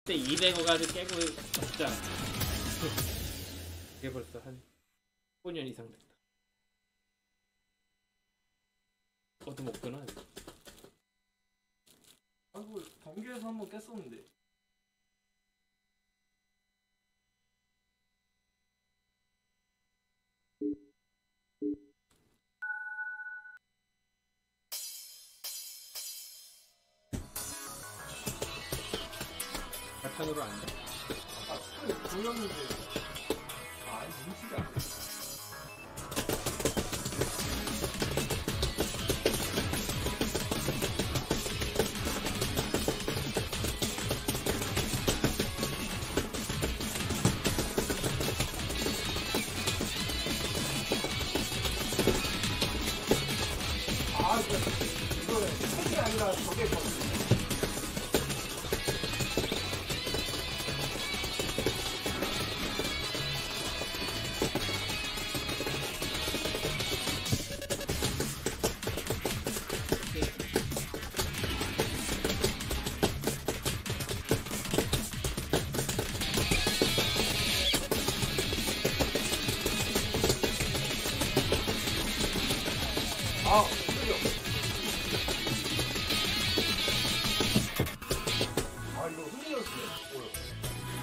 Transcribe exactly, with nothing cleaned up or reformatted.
그때 이백억 가지고 깨고 진짜 이게 벌써 한 오 년 이상 됐다. 어떤 목표는? 아, 뭐 경기에서 한번 깼었는데. 발판으로 안 돼. 아, 스크린 돌렸는데. 아, 아니, 눈치가 안 돼. 아, 이거, 책이 아니라 저게 거든요. 아, 틀려. 아, 이거 흔들렸어요.